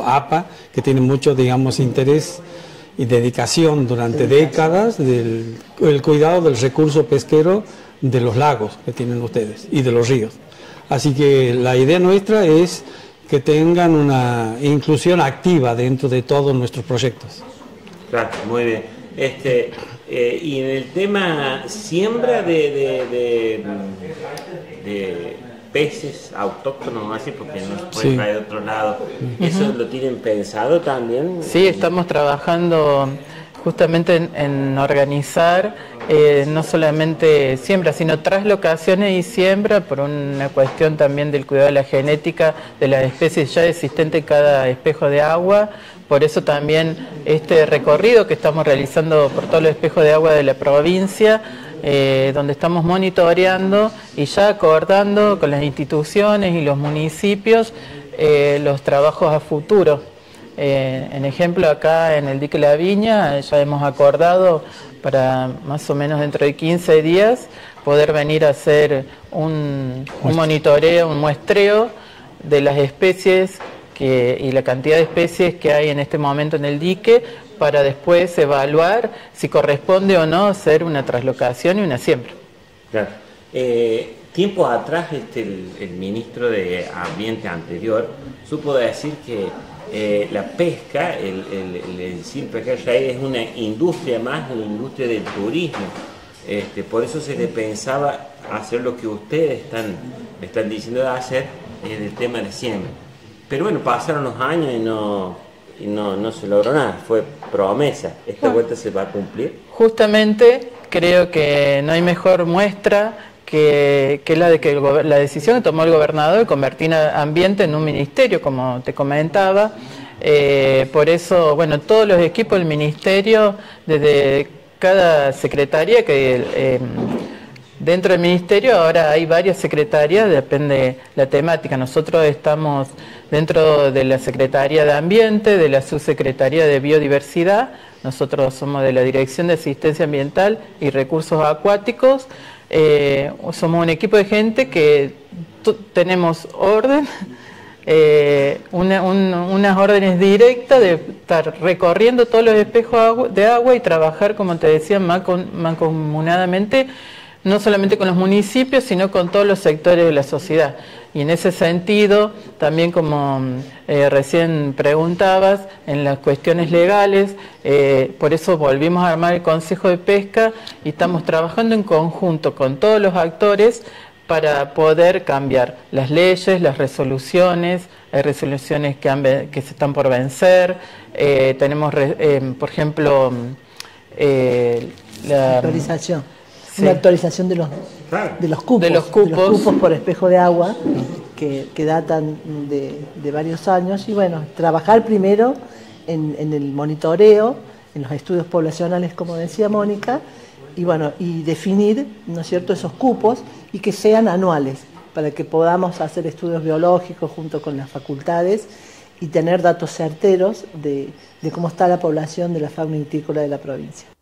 APA, que tiene mucho, digamos, interés y dedicación durante décadas del el cuidado del recurso pesquero de los lagos que tienen ustedes y de los ríos. Así que la idea nuestra es que tengan una inclusión activa dentro de todos nuestros proyectos. Claro, muy bien. Y en el tema siembra de peces autóctonos, así, porque no se puede traer de otro lado, ¿eso lo tienen pensado también? Sí, estamos trabajando justamente en organizar no solamente siembra, sino traslocaciones y siembra por una cuestión también del cuidado de la genética de las especies ya existentes en cada espejo de agua. Por eso también este recorrido que estamos realizando por todos los espejos de agua de la provincia, donde estamos monitoreando y ya acordando con las instituciones y los municipios los trabajos a futuro. En ejemplo, acá en el dique La Viña ya hemos acordado para más o menos dentro de 15 días poder venir a hacer un monitoreo, un muestreo de las especies y la cantidad de especies que hay en este momento en el dique, para después evaluar si corresponde o no hacer una traslocación y una siembra. Claro. Tiempo atrás el ministro de Ambiente anterior supo decir que la pesca, el silvestre ya es una industria más, una industria del turismo. Por eso se le pensaba hacer lo que ustedes me están diciendo de hacer en el tema de siembra. Pero bueno, pasaron los años y no se logró nada, fue promesa. ¿Esta vuelta se va a cumplir? Justamente creo que no hay mejor muestra que la de que la decisión que tomó el gobernador de convertir ambiente en un ministerio, como te comentaba. Por eso, bueno, todos los equipos del ministerio, desde cada secretaría, que dentro del ministerio ahora hay varias secretarías, depende la temática. Nosotros estamos dentro de la Secretaría de Ambiente, de la Subsecretaría de Biodiversidad, nosotros somos de la Dirección de Asistencia Ambiental y Recursos Acuáticos. Somos un equipo de gente que tenemos orden, unas órdenes directas de estar recorriendo todos los espejos de agua y trabajar, como te decía, mancomunadamente, no solamente con los municipios, sino con todos los sectores de la sociedad. Y en ese sentido, también como recién preguntabas, en las cuestiones legales, por eso volvimos a armar el Consejo de Pesca y estamos trabajando en conjunto con todos los actores para poder cambiar las leyes, las resoluciones. Hay resoluciones que se están por vencer. Tenemos, por ejemplo, la actualización. Sí. Una actualización de los cupos por espejo de agua que datan de varios años. Y bueno, trabajar primero en el monitoreo, en los estudios poblacionales, como decía Mónica, y bueno, y definir, ¿no es cierto?, esos cupos y que sean anuales, para que podamos hacer estudios biológicos junto con las facultades y tener datos certeros de cómo está la población de la fauna hortícola de la provincia.